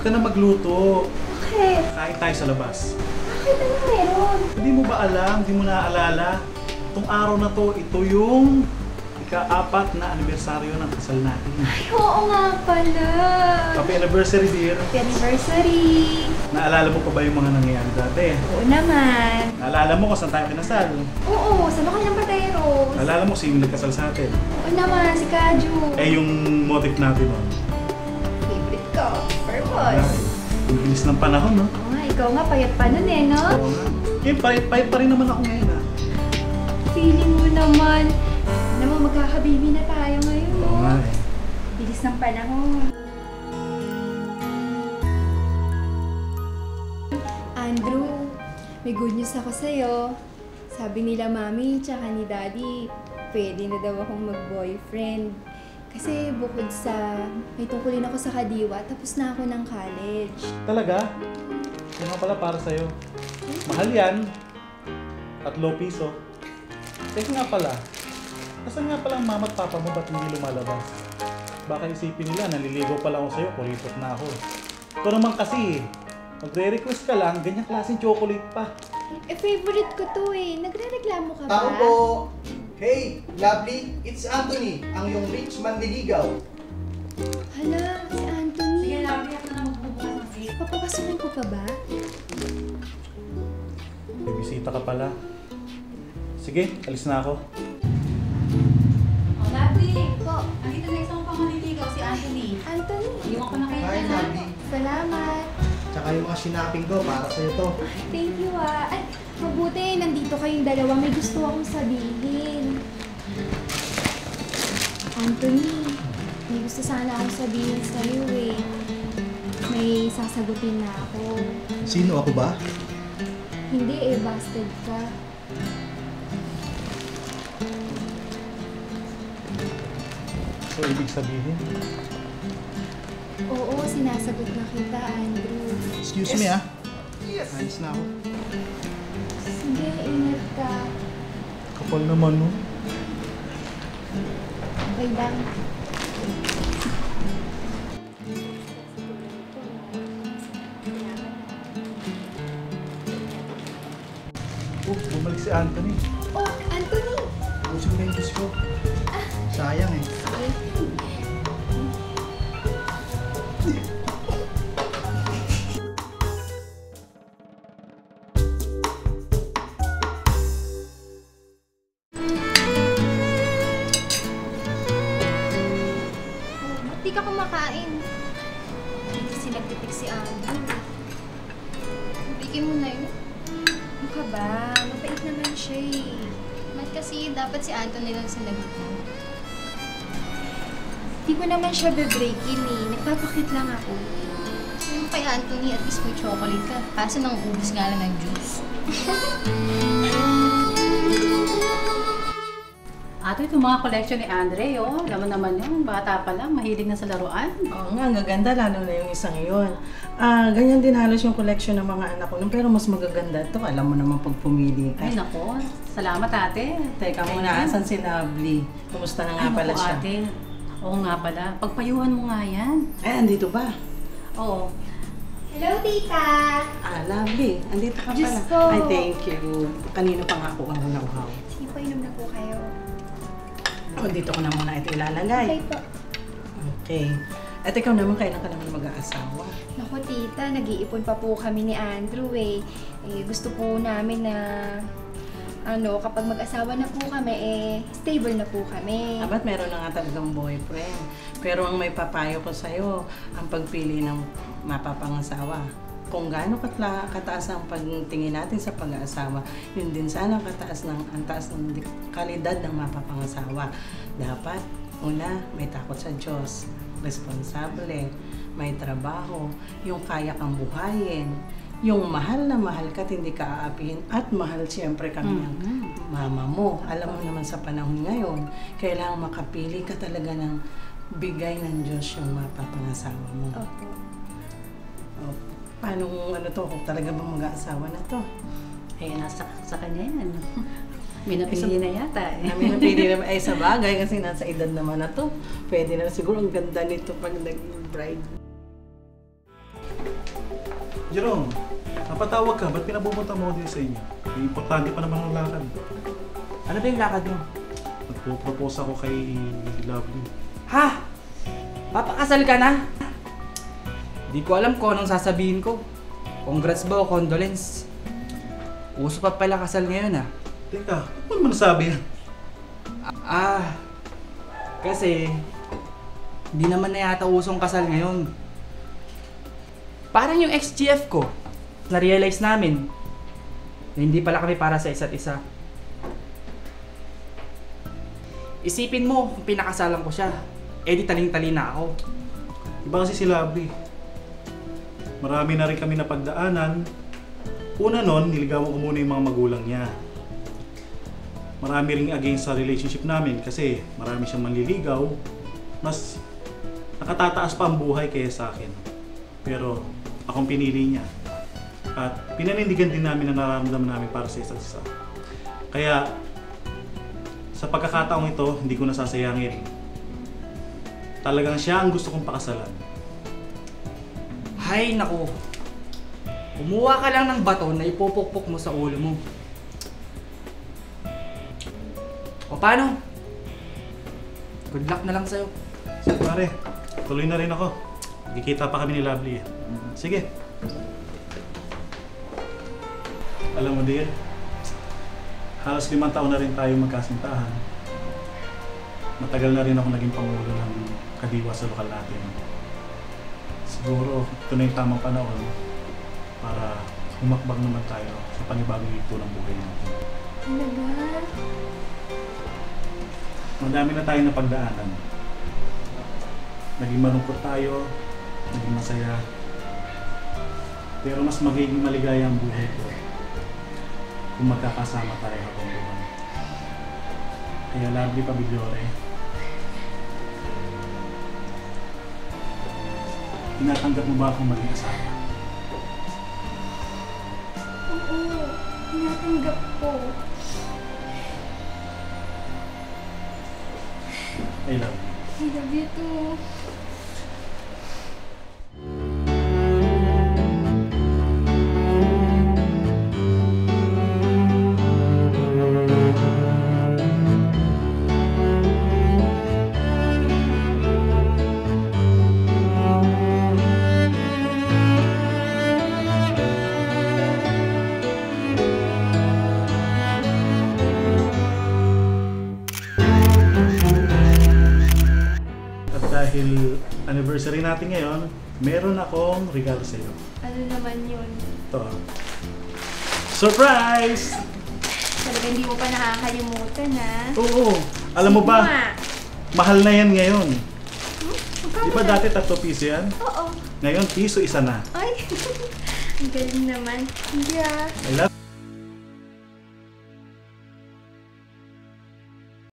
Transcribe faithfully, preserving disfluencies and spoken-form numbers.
ka na magluto. Bakit? Kain tayo sa labas. Bakit ano meron? Hindi mo ba alam, hindi mo naaalala? Itong araw na to, ito yung ika-apat na anibersaryo ng kasal natin. Ay, oo nga pala. Happy anniversary, dear. Happy anniversary. Naalala mo pa ba yung mga nangyayari dati? Oo naman. Naalala mo kung saan tayo kinasal? Oo, sa lokal ng Pateros. Naalala mo sino nagkasal sa atin? Oo naman, si Kaju. Eh, yung motif natin nun. Favorite ko, Ay, purpose. ang bilis ng panahon, no? Oo nga, ikaw nga payat pa nun eh, no? Oo nga. Eh, payat-payat pa rin naman ako ngayon, ha? Feeling mo naman. Alam mo, magkakababy na tayo ngayon, no? Oo nga, eh. Bilis ng panahon. Andrew, may good news ako sa'yo. Sabi nila mami tsaka ni daddy, pwede na daw akong mag-boyfriend. Kasi bukod sa may tungkulin ako sa Kadiwa, tapos na ako ng college. Talaga? Yun nga pala para sa'yo. Mahal yan. At low piso. Teka nga pala, asan nga pala ang mama at papa mo ba't hindi lumalabas? Baka isipin nila, naliligaw pala ako sa'yo, kuripot na ako. Ito naman kasi, magre-request ka lang, ganyang klaseng chocolate pa. Eh, favorite ko to eh. Nagre-reklamo ka ba? Tao po! Hey, lovely! It's Anthony, ang yung rich manliligaw. Hala, si Anthony. Sige, Lovely, ako na magbubukas ng gate. Papapasukin ko pa ba? May bisita ka pala. Sige, alis na ako. Oh, Lovely! Po, Nandito na isang pang maliligaw, si Anthony. Anthony. Iwan ko na kayo Hi, dyan, lovely. Salamat. Tsaka yung mga sinaping ko, para sa'yo to. Thank you ah. Ay, mabuti, nandito kayong dalawa. May gusto akong sabihin. Anthony, may gusto sana akong sabihin sa'yo eh. May sasagutin na ako. Sino ako ba? Hindi eh, busted ka. So, ibig sabihin, Oo, sinasagot na kita, Andrew. Excuse me ah. Yes. Ayos na ako. Sige, ingat ka. kapal naman, no? Okay lang. Oh, bumalik si Anthony. Oh, Anthony! Pusing na yung Diyos ko. Sayang eh. Ba't di ka kumakain? Kasi nagtitik si Andrew. Bigyan mo na yun. Ano ka ba? Mabait naman siya eh. Ba't kasi dapat si Anthony lang sinagot mo? Di ko naman siya bebreakin eh. Nagpapakit lang ako. Yung kay Anthony, at least may chocolate ka. Kaso nang ubus nga lang ng juice. Ate, itong mga collection ni Andre, oh. Laman naman yun. Bata pa lang, mahilig na sa laruan. Oo nga, ang gaganda lalo na yung isang yun. Ah, ganyan din halos yung collection ng mga anak ko. Pero mas magaganda to. Alam mo naman pag pumili ka. Ay, nako. Salamat, ate. Teka muna, asan si Lovely? Kumusta na nga Ay, pala naku, siya? ate. Oo nga pala. Pagpayuhan mo nga yan. Ay, andito ba? Oo. Hello, tita! Ah, Lovely. Andito ka Diyos pala. ko. Ay, thank you. Kanino pa nga ako ang nauhaw? Sige po, inom na po kayo. Oh, dito ko na muna ito ilalagay. Okay po. Okay. At ikaw naman, kailan ka naman mag-aasawa? Naku, tita, nag-iipon pa po kami ni Andrew eh. eh gusto po namin na ano, kapag mag-asawa na po kami, eh, stable na po kami. Abat meron na nga talagang boyfriend. Pero ang may papayo ko sa'yo, ang pagpili ng mapapangasawa. Kung gaano katla, kataas ang pagtingin natin sa pag-aasawa, yun din sana kataas ng, ang taas ng kalidad ng mapapangasawa. Dapat, una, may takot sa Diyos, responsable, may trabaho, yung kaya kang buhayin, yung mahal na mahal ka at hindi ka aapihin, at mahal siyempre kami ng Mm-hmm. mama mo. Alam mo naman sa panahon ngayon, kailangan makapili ka talaga ng bigay ng Diyos yung mapapangasawa mo. Opo. O, paano ano to, kung talaga bang mag-aasawa na to? Eh, nasa sa kanya yan. May napili na yata eh. Namin napili naman ay sa bagay kasi nasa edad naman na to. Pwede na siguro ang ganda nito pag nag-bride. Jerome, napatawag ka. Ba't pinapupunta mo din sa inyo? May importante pa naman ang lakad. Ano ba yung lakad mo? Nagpo-propose ako kay Lovely. Ha? Papakasal ka na? Di ko alam kung anong sasabihin ko. Congrats ba o condolence? Uso pa pala kasal ngayon ah. Teka, ba't mo naman nasabi yan? Ah, kasi hindi naman na yata usong kasal ngayon. Parang yung ex-G F ko, na-realize namin na hindi pala kami para sa isa't isa. Isipin mo kung pinakasalan ko siya, eh di taling-tali na ako. Iba kasi si Lovely. Marami na rin kami napagdaanan. Una nun, niligawan ko muna yung mga magulang niya. Marami ring against sa relationship namin kasi marami siyang manliligaw. Mas nakatataas pa ang buhay kaya sa akin. Pero akong pinili niya. At pinanindigan din namin ang nararamdaman namin para sa isa't isa. Kaya sa pagkakataong ito, hindi ko nasasayangin. Talagang siya ang gusto kong pakasalan. Hay nako, kumuha ka lang ng bato na ipupukpok mo sa ulo mo. O paano? Good luck na lang sa'yo. Sige pare, tuloy na rin ako. Kikita pa kami ni Lovely eh. Sige. Alam mo dear, halos limang taon na rin tayo magkasintahan. Matagal na rin ako naging pangulo ng kadiwa sa lokal natin. Siguro ito na yung tamang panahon para humakbang naman tayo sa panibagong yugto ng buhay natin. Talaga? Madami na tayo napagdaanan. Naging malungkot tayo, naging masaya. Pero mas magiging maligaya ang buhay ko kung magkakasama tayo habang buhay. Kaya Lovely Pabigliore, tinatanggap mo ba akong maging asawa? Oo, tinatanggap ko. I love you. I love you too. Dahil anniversary natin ngayon, meron akong regalo sa iyo. Ano naman yun? Ito. Surprise! Talaga hindi mo pa nakakalimutan, ha? Oo. Alam mo ba, Nga. mahal na yan ngayon. Hmm? Magkano Di ba na? dati tatlo piso yan? Oo. Ngayon, piso isa na. Ay, ang galing naman. Hindi ah. I love